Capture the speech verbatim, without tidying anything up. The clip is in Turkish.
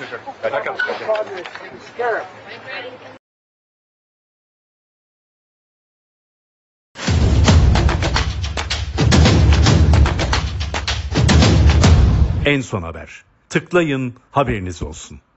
sir. Back up. En son haber. Tıklayın, haberiniz olsun.